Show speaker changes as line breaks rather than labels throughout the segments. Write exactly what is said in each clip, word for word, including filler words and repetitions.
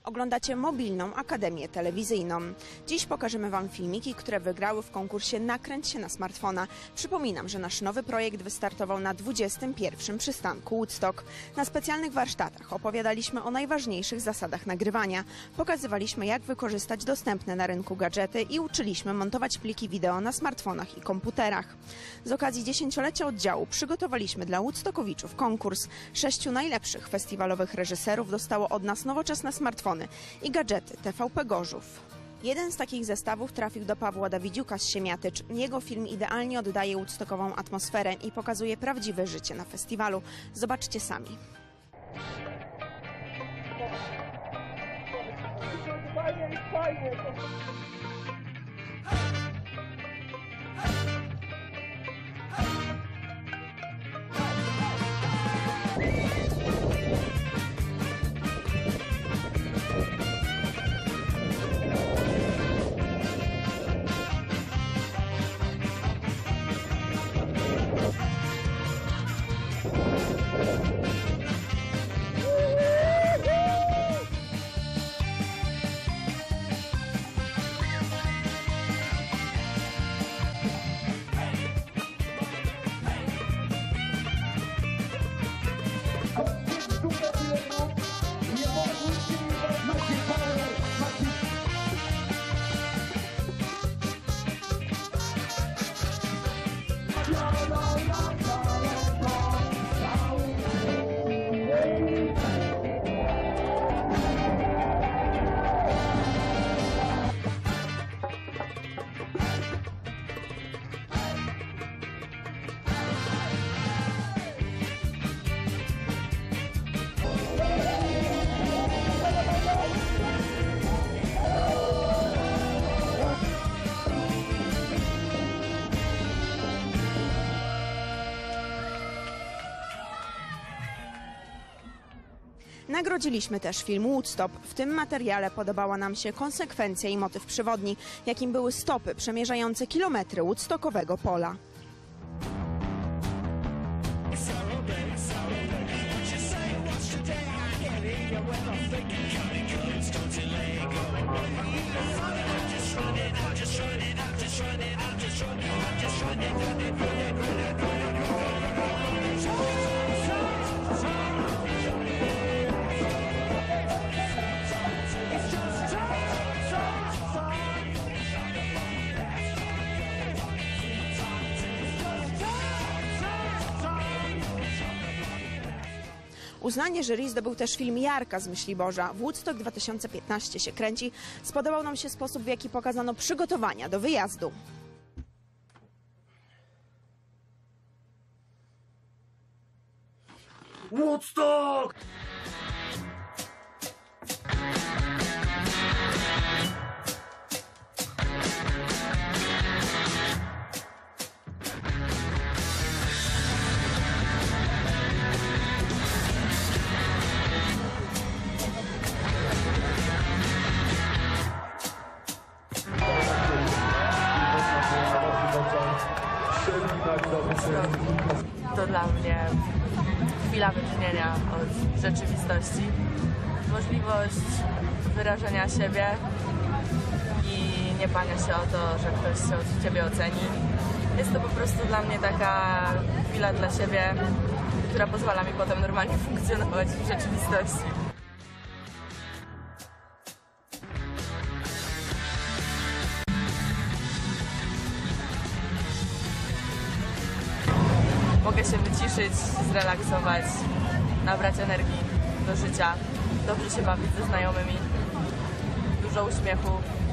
Oglądacie Mobilną Akademię Telewizyjną. Dziś pokażemy Wam filmiki, które wygrały w konkursie Nakręć się na smartfona. Przypominam, że nasz nowy projekt wystartował na dwudziestym pierwszym przystanku Woodstock. Na specjalnych warsztatach opowiadaliśmy o najważniejszych zasadach nagrywania. Pokazywaliśmy, jak wykorzystać dostępne na rynku gadżety i uczyliśmy montować pliki wideo na smartfonach i komputerach. Z okazji dziesięciolecia oddziału przygotowaliśmy dla Woodstockowiczów konkurs. Sześciu najlepszych festiwalowych reżyserów dostało od nas nowoczesne smartfony i gadżety T V P Gorzów. Jeden z takich zestawów trafił do Pawła Dawidziuka z Siemiatycz. Jego film idealnie oddaje woodstockową atmosferę i pokazuje prawdziwe życie na festiwalu. Zobaczcie sami.
Fajnie, fajnie.
Nagrodziliśmy też film Woodstock. W tym materiale podobała nam się konsekwencja i motyw przewodni, jakim były stopy przemierzające kilometry woodstockowego pola. Uznanie jury zdobył też film Jarka z Myśliborza. Woodstock dwa tysiące piętnaście się kręci. Spodobał nam się sposób, w jaki pokazano przygotowania do wyjazdu.
Woodstock!
To dla mnie chwila wytchnienia od rzeczywistości, możliwość wyrażenia siebie i nie bania się o to, że ktoś się od ciebie oceni. Jest to po prostu dla mnie taka chwila dla siebie, która pozwala mi potem normalnie funkcjonować w rzeczywistości. Mogę się wyciszyć, zrelaksować, nabrać energii do życia, dobrze się bawić ze znajomymi, dużo uśmiechu.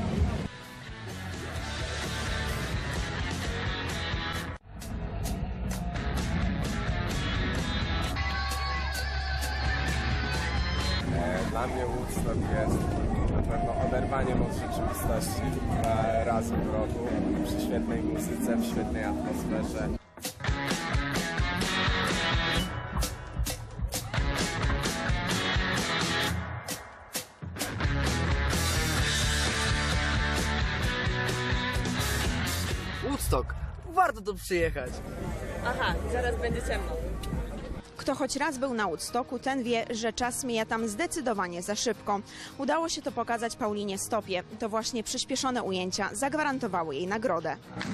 Dla mnie Woodstock jest na pewno oderwaniem od rzeczywistości raz w roku, przy świetnej muzyce, w świetnej atmosferze.
Woodstock, warto tu przyjechać.
Aha, zaraz będzie ciemno.
Kto choć raz był na Woodstocku, ten wie, że czas mija tam zdecydowanie za szybko. Udało się to pokazać Paulinie Stopie. To właśnie przyspieszone ujęcia zagwarantowały jej nagrodę.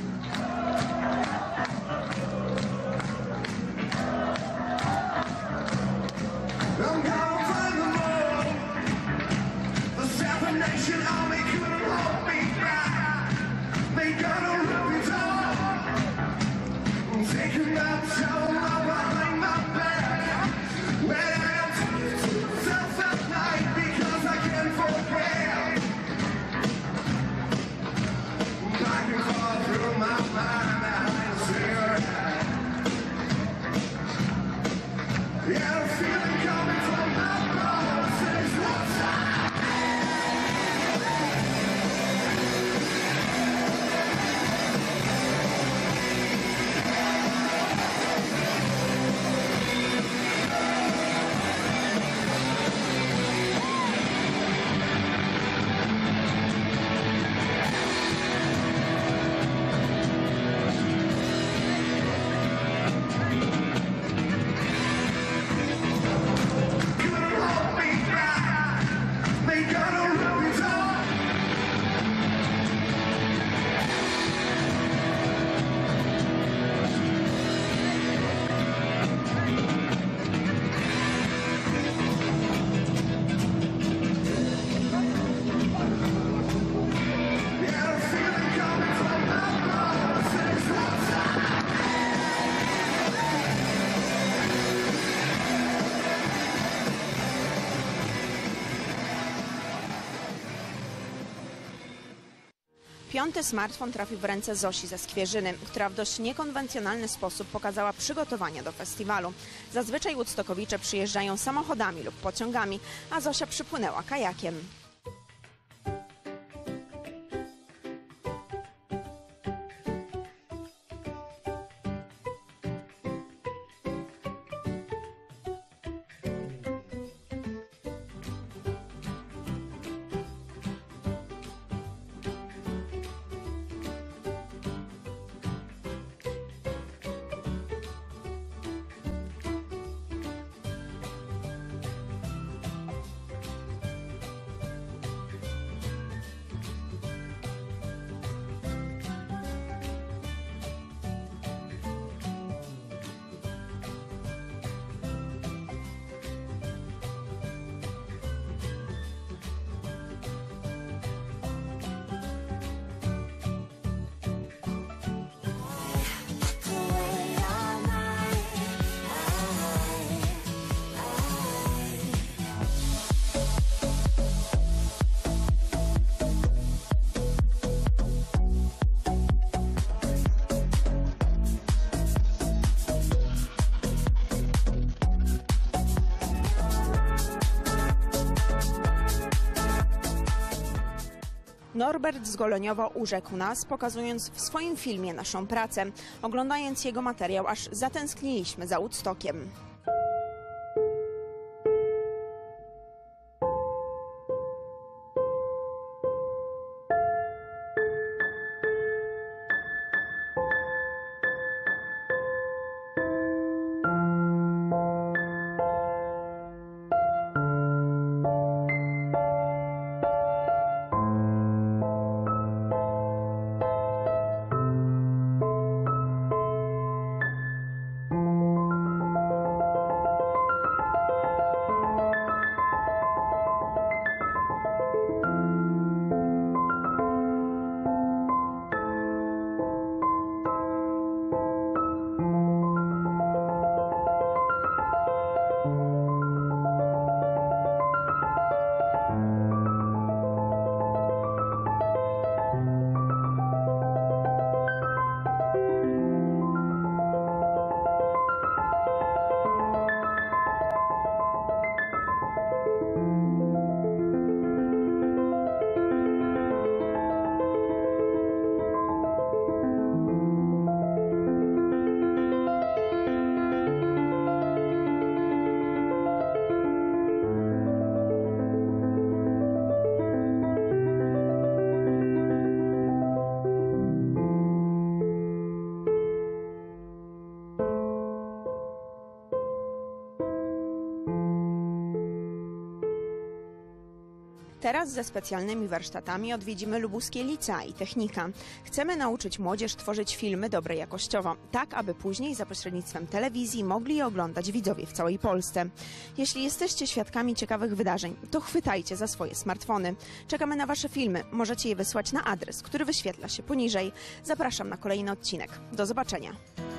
Piąty smartfon trafił w ręce Zosi ze Skwierzyny, która w dość niekonwencjonalny sposób pokazała przygotowania do festiwalu. Zazwyczaj woodstockowicze przyjeżdżają samochodami lub pociągami, a Zosia przypłynęła kajakiem. Norbert z Goleniowo urzekł nas, pokazując w swoim filmie naszą pracę. Oglądając jego materiał, aż zatęskniliśmy za Woodstockiem. Teraz ze specjalnymi warsztatami odwiedzimy lubuskie licea i technika. Chcemy nauczyć młodzież tworzyć filmy dobre jakościowo, tak aby później za pośrednictwem telewizji mogli je oglądać widzowie w całej Polsce. Jeśli jesteście świadkami ciekawych wydarzeń, to chwytajcie za swoje smartfony. Czekamy na Wasze filmy. Możecie je wysłać na adres, który wyświetla się poniżej. Zapraszam na kolejny odcinek. Do zobaczenia.